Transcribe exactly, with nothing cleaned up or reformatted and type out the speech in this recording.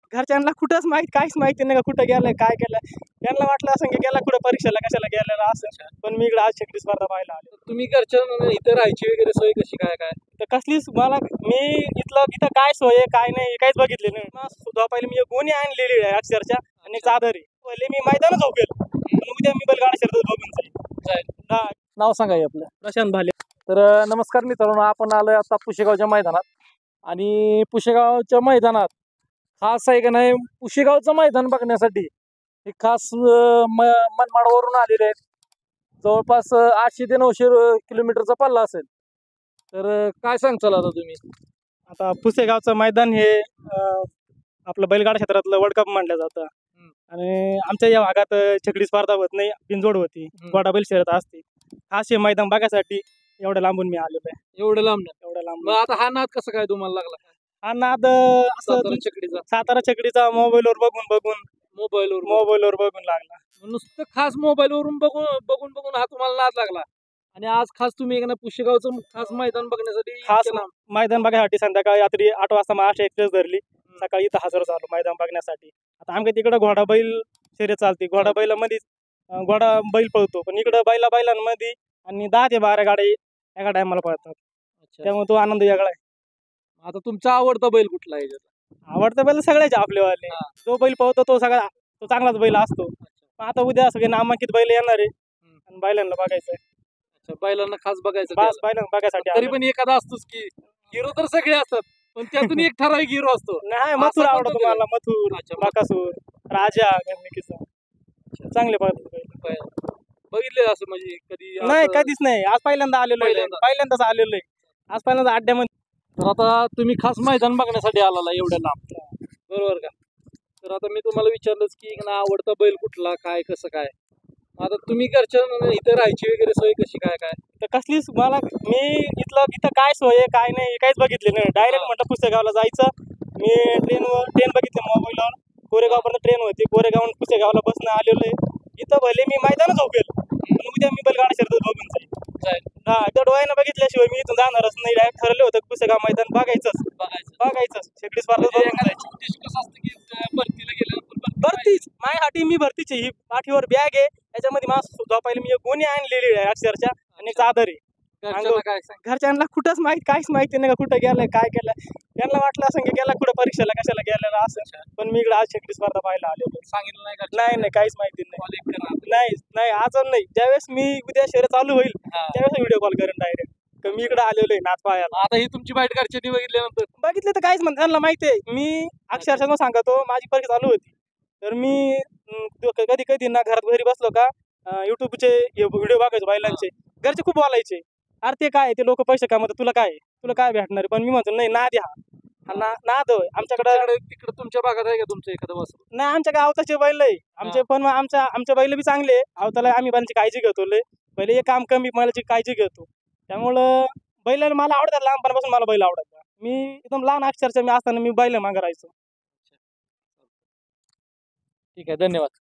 घरच्यांना कुठंच माहित काहीच माहिती नाही का कुठं गेलाय काय केलंय. त्यांना वाटलं असं की गेला कुठं परीक्षेला कशाला गेलेला असं. पण मी इकडे आज छकडी स्पर्धा पाहायला आलो. तुम्ही घरच्या इथं राहायची वगैरे सोय कशी काय काय? तर कसलीच मला मी इथलं इथं काय सोय आहे काय नाही काहीच बघितले नाही. सुद्धा पहिले मी एक गोणी आणलेली आहे अक्षरशः आणि एक चादर आहे. पहिले मी मैदानच झोपेल पण उद्या मी बैलगाडा शर्यत बघून जाईल. जाईल हा. नाव सांगा हे आपलं. प्रशांत भाले. तर अ, नमस्कार मित्रांनो, आपण आलोय आता पुशेगावच्या मैदानात. आणि पुशेगावच्या मैदानात खास आहे का नाही, पुशेगावचं मैदान बघण्यासाठी हे खास अ, म मनमाडवरून आलेले आहेत. जवळपास अ, आठशे ते नऊशे अ, किलोमीटरचा पल्ला असेल. तर अ, काय सांगचाल आता तुम्ही? आता पुसेगावचं मैदान हे अं, आपलं बैलगाडा क्षेत्रातलं वर्ल्ड कप मानलं जातं. आणि आमच्या या भागात अं, छकडी स्पर्धा होत नाही, बिनजोड होती, घोडा बैल शर्यत असते. खास हे मैदान बघायसाठी एवढ्या लांबून मी आलेलो आहे. एवढं लांब ना. एवढ्या लांब मग आता हा नाद कसा काय तुम्हाला लागला? हा नाद अं, असं सातारा छकडीचा सातारा छकडीचा मोबाईलवर बघून बघून मोबाईलवर मोबाईलवर बघून लागला. नुसतं खास मोबाईलवरून बघून बघून बघून हा तुम्हाला नाद लागला. आणि आज खास तुम्ही एक ना पुशेगावचं खास मैदान बघण्यासाठी खास इतक्या लांब. मैदान बघायसाठी संध्याकाळी रात्री आठ वाजता महाराष्ट्र एक्सप्रेस धरली. सकाळी इथं हजर झालो मैदान बघण्यासाठी. आता आमच्या तिकडं घोडा बैल शर्यत चालते. घोडा बैलामध्ये अं, घोडा बैल पळतो, पण इकडं बैला बैलांमध्ये आणि दहा ते बारा गाडी एका टायमाला पळतात. अच्छा. त्यामुळे तो आनंद वेगळा आहे. आता तुमचा आवडता बैल कुठला आहे याच्यात? आवडतं बैल सगळ्याचे आपलेवाले. हा. जो बैल पळतो तो सगळा तो चांगलाच बैल असतो. पण आता उद्या सगळे नामांकित बैल येणार आहे आणि बैलांना बघायचं. अच्छा, बैलांना खास बघायचं बस त्याला. बैलांना बघायसाठी तरी आलो. पण एखादा असतोच की हिरो तर सगळे असतात, पण त्यातून एक ठराविक हिरो असतो. नाही असा मथुर कोणता आवडतो बैल? मला. मथुर, अच्छा, बकासूर, राजा गणनिकीचा चांगले पळतात बैल. बैल. बघितले असं म्हणजे कधी नाही असं- कधीच नाही. आज पहिल्यांदा आलेलो आहे. पहिल्यांदा. पहिल्यांदाच आलेलो आहे. आज पहिल्यांदा अड्ड्यामध्ये. तर आता तुम्ही खास मैदान बघण्यासाठी आलेला एवढ्या लांब, बरोबर का? तर आता मी तुम्हाला विचारलंच की ना आवडता बैल कुठला काय कसं काय. आता तुम्ही घरच्या इथं राहायची वगैरे सोय कशी काय काय? तर कसलीच मला मी इथलं इथं काय सोय आहे काय नाही काहीच बघितले नाही. डायरेक्ट म्हटलं पुसेगावला जायचं. मी ट्रेनवर ट्रेन बघितली मोबाईलवर. कोरेगावपर्यंत ट्रेन होती. कोरेगावून पुसेगावला बसणं आलेलो आहे. इथं भले मी मैदानच झोपेल पण उद्या मी बैलगाडा शर्यत बघून जाईल. जाईल हा इथं डोळ्यानं बघितल्याशिवाय मी इथून जाणारच नाही. डायरेक्ट ठरवलं होतं पुसेगाव मैदान बघायचंच बघायचं. बघायचंच छकडी स्पर्धा म्हणजे बघून एखादा जायची. उद्देश कसा असतं की अं, भरतीला गेल्यानंतर भरतीच माझ्यासाठी मी भरतीची ही पाठीवर बॅग आहे. त्याच्यामध्ये मला सुद्धा पहिले मी एक गोणी आणलेली आहे अक्षरशः आणि एक चादर आहे. घरच्यांना काय सांग. घरच्यांना कुठंच माहित काहीच माहिती नाही का कुठं गेलाय काय केलंय. त्यांना वाटलं असं की गेला कुठं परीक्षेला कशाला गेलेला असं. पण मी इकडे आज छकडी स्पर्धा पाहायला आलेलो. सांगितलं नाही घरच्यांना? नाही नाही काहीच माहिती नाही. कॉल इकडे राहतो. नाही नाही अजून नाही. ज्यावेळेस मी उद्या शर्यत चालू होईल हा. त्यावेळेस व्हिडिओ कॉल करेन डायरेक्ट की मी इकडे आलेलो आहे नाच पाहायला. आता ही तुमची बाईट घरच्यांनी बघितल्यानंतर बघितलं तर काहीच म्हणत त्यांना माहिती आहे. मी अक्षरशः न सांगतो माझी परीक्षा चालू होती तर मी अं, कधी कधी ना घरात घरी बसलो का युट्यूबचे व्हिडिओ बघायचो बैलांचे. घरचे खूप बोलायचे अरे ते काय ते लोक पैसे कमवतात तुला काय तुला काय भेटणार आहे. पण मी म्हणतो नाही ना द्या हा ना नाद होय आमच्याकडे. तिकडे तुमच्या भागात आहे का तुमचं एखादं वासरू? नाही आमच्या गावताचे बैल आहे आमचे. पण मग आमच्या आमच्या बैल बी चांगले आहे. अवताला आम्ही बैलांची काळजी घेतो लय. पहिले एक काम कमी बैलाची काळजी घेतो. त्यामुळं बैल मला आवडतात. लहानपणापासून मला बैल आवडतात. मी एकदम लहान अक्षरशः मी असताना मी बैल मागं राहायचो. ठीक आहे, धन्यवाद.